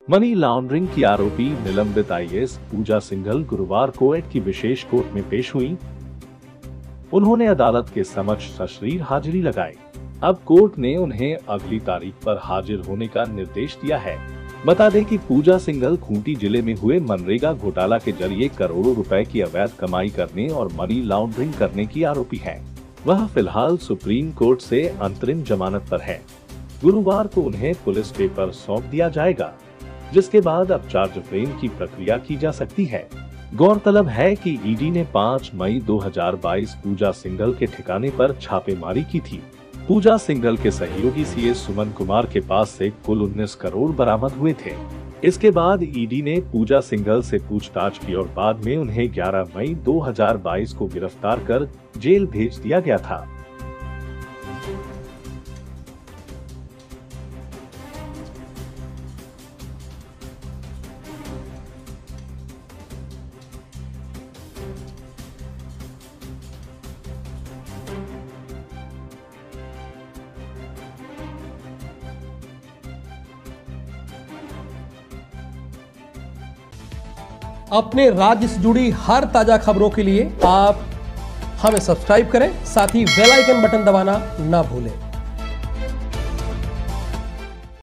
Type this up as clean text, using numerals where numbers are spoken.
Money laundering की आरोपी निलंबित आईएएस पूजा सिंघल गुरुवार कोएट की विशेष कोर्ट में पेश हुई। उन्होंने अदालत के समक्ष सशरीर हाजिरी लगाई। अब कोर्ट ने उन्हें अगली तारीख पर हाजिर होने का निर्देश दिया है। बता दें कि पूजा सिंघल खूंटी जिले में हुए मनरेगा घोटाला के जरिए करोड़ों रुपए की अवैध कमाई करने और मनी लॉन्ड्रिंग करने की आरोपी है। वह फिलहाल सुप्रीम कोर्ट से अंतरिम जमानत पर है। गुरुवार को उन्हें पुलिस पेपर सौंप दिया जाएगा, जिसके बाद अब चार्ज फ्रेम की प्रक्रिया की जा सकती है। गौरतलब है कि ईडी ने 5 मई 2022 पूजा सिंघल के ठिकाने पर छापेमारी की थी। पूजा सिंघल के सहयोगी सीए सुमन कुमार के पास से कुल 19 करोड़ बरामद हुए थे। इसके बाद ईडी ने पूजा सिंघल से पूछताछ की और बाद में उन्हें 11 मई 2022 को गिरफ्तार कर जेल भेज दिया गया था। अपने राज्य से जुड़ी हर ताजा खबरों के लिए आप हमें सब्सक्राइब करें, साथ ही बेल आइकन बटन दबाना ना भूलें।